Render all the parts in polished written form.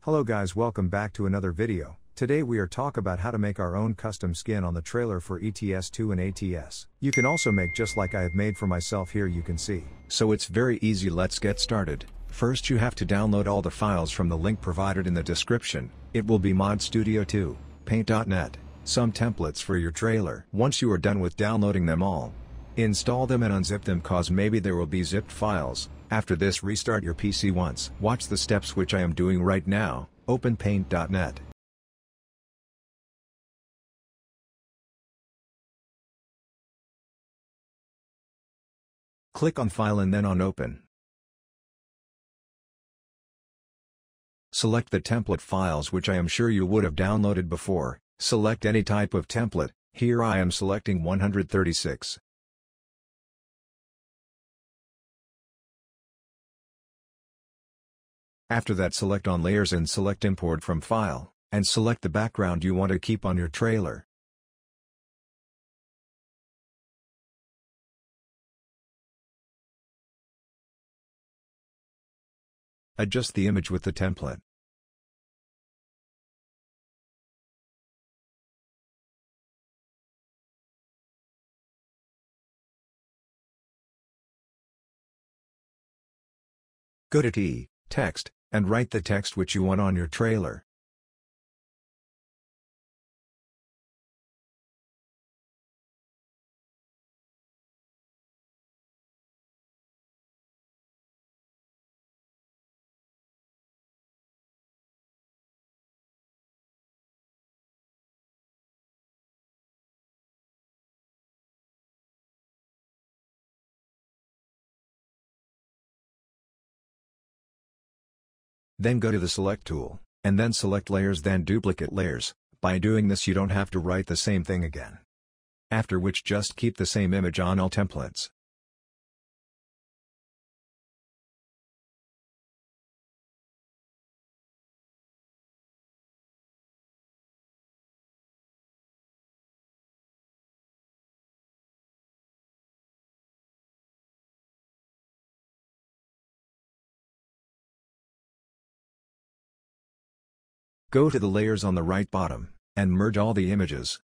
Hello guys, welcome back to another video. Today we are talk about how to make our own custom skin on the trailer for ETS2 and ATS. You can also make just like I have made for myself here, you can see. So it's very easy, let's get started. First you have to download all the files from the link provided in the description. It will be Mod Studio 2, Paint.net, some templates for your trailer. Once you are done with downloading them all, install them and unzip them cause maybe there will be zipped files. After this, restart your PC once. Watch the steps which I am doing right now. Open Paint.net. Click on File and then on Open. Select the template files which I am sure you would have downloaded before. Select any type of template. Here I am selecting 136. After that, select on Layers and select Import from File, and select the background you want to keep on your trailer. Adjust the image with the template. Go to Text, and write the text which you want on your trailer. Then go to the Select tool, and then select Layers, then Duplicate Layers. By doing this you don't have to write the same thing again. After which just keep the same image on all templates. Go to the layers on the right bottom, and merge all the images.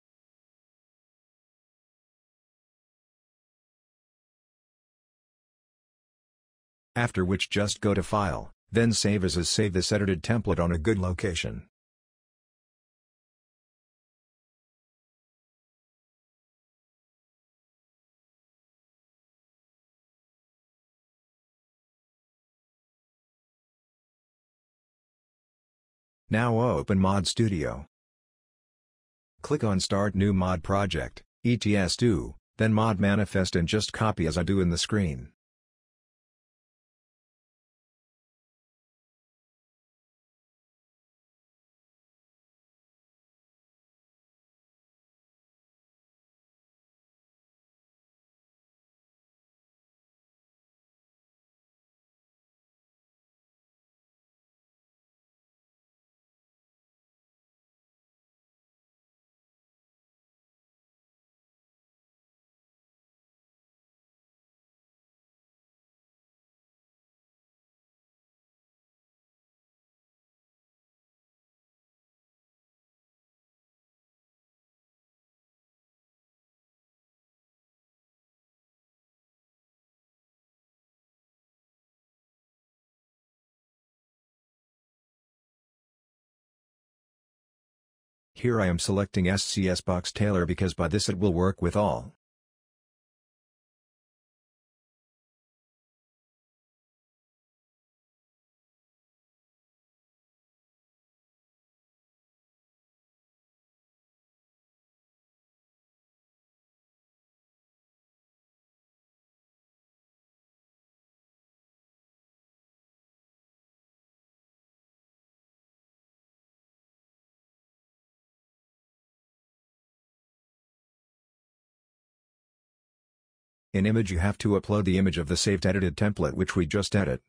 After which just go to File, then Save As. Save this edited template on a good location. Now open Mod Studio. Click on Start New Mod Project, ETS2, then Mod Manifest and just copy as I do in the screen. Here I am selecting SCS Box Tailor because by this it will work with all. In image you have to upload the image of the saved edited template which we just edit.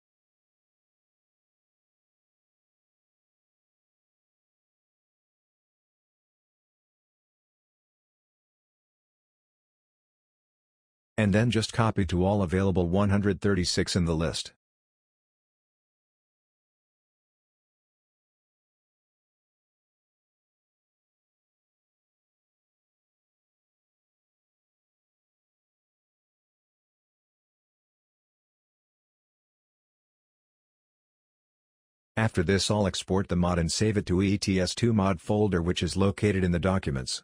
And then just copy to all available 136 in the list. After this, I'll export the mod and save it to ETS2 mod folder, which is located in the documents.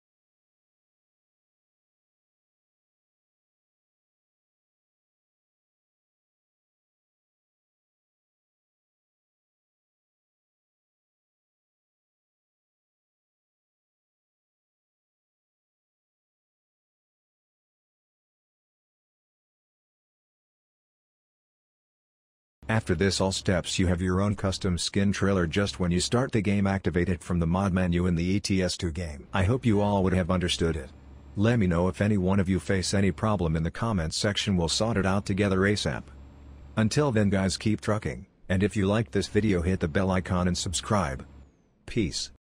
After this all steps, you have your own custom skin trailer. Just when you start the game, activate it from the mod menu in the ETS2 game. I hope you all would have understood it. Let me know if any one of you face any problem in the comments section. We'll sort it out together ASAP. Until then guys, keep trucking, and if you liked this video, hit the bell icon and subscribe. Peace.